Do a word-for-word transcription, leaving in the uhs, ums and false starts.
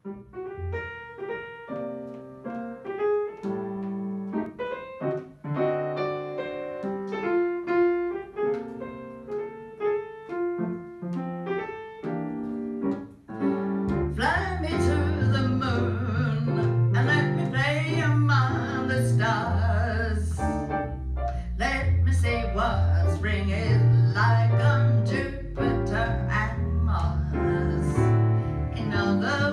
Fly me to the moon and let me play among the stars. Let me see what spring is like on Jupiter and Mars. In other